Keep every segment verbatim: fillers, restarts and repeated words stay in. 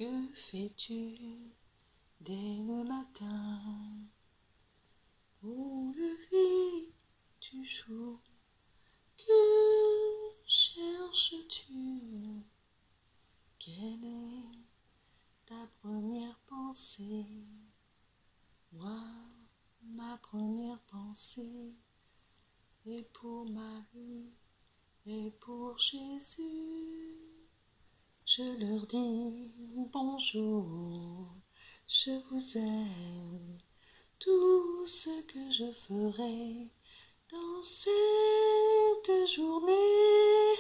Que fais-tu dès le matin? Au lever du jour, que cherches-tu? Quelle est ta première pensée? Moi, ma première pensée est pour Marie et pour Jésus. Je leur dis bonjour, je vous aime, tout ce que je ferai dans cette journée.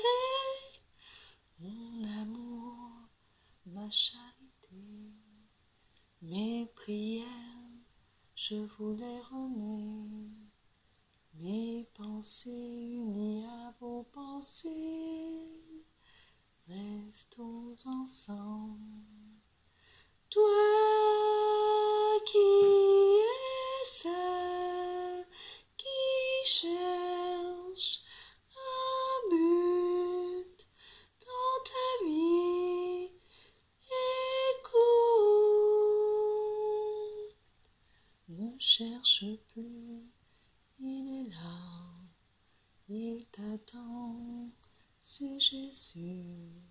Mon amour, ma charité, mes prières, je vous les remets. Mes pensées unies à vos pensées, restons ensemble. Toi qui es seul, qui cherche un but dans ta vie, écoute. Ne cherche plus, il est là, il t'attend, c'est Jésus.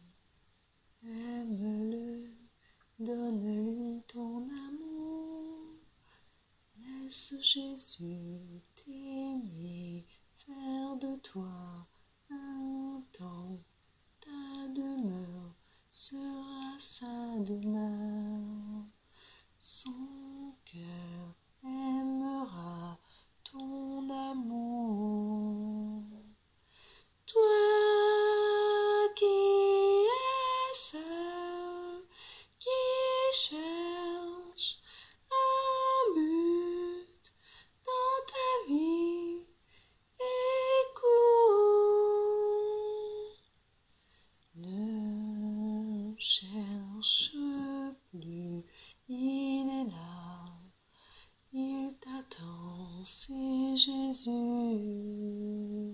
Aime-le, donne-lui ton amour. Laisse Jésus t'aimer, faire de toi un temps. Ta demeure sera sa demeure. Son cœur aimera ton amour. Toi qui es seul, qui cherche un but dans ta vie, écoute. Ne cherche plus, il est là, il t'attend, c'est Jésus.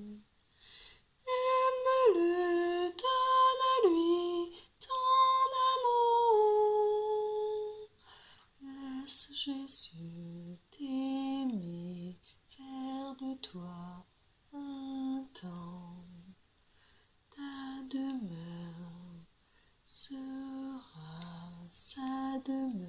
Aime-le, donne-lui ton amour. Laisse Jésus t'aimer, faire de toi un temps. Ta demeure sera sa demeure.